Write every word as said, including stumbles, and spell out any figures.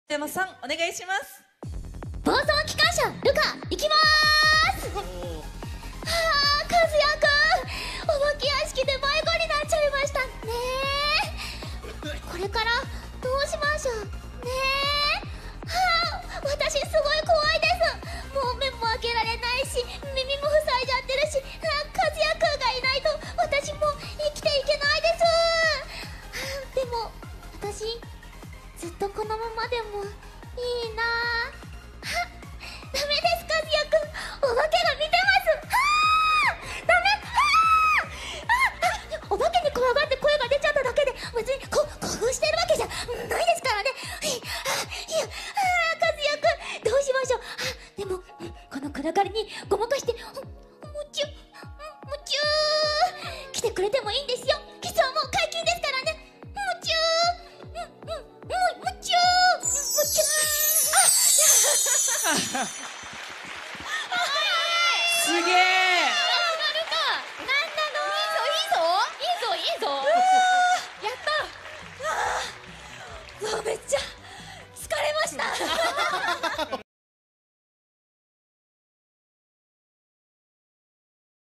山さんお願いします。 暴走機関車ルカ行きまーす。はあ、和也くん、お化け屋敷で迷子になっちゃいましたねえ。これからどうしましょうねえ。はあ、私すごい怖いです。もう目も開けられないし耳も塞いじゃってるし、はあ、和也くんがいないと私も生きていけないです。はあ、でも私ずっとこのままでもいいなあ。はっ、ダメです、和也くん、お化けが見てます。はあ、ダメ。はあ、あ、お化けに怖がって声が出ちゃっただけで別にこ興奮してるわけじゃないですからね。はい、はあ、いや、はあ、和也くんどうしましょう。はあ、でもこの暗がりにごまかしてもちゅもちゅー来てくれてもいいんですよ。キスはもう解禁ですからね。もちゅー、うんうん、もちゅー、もちゅー。 すげえ。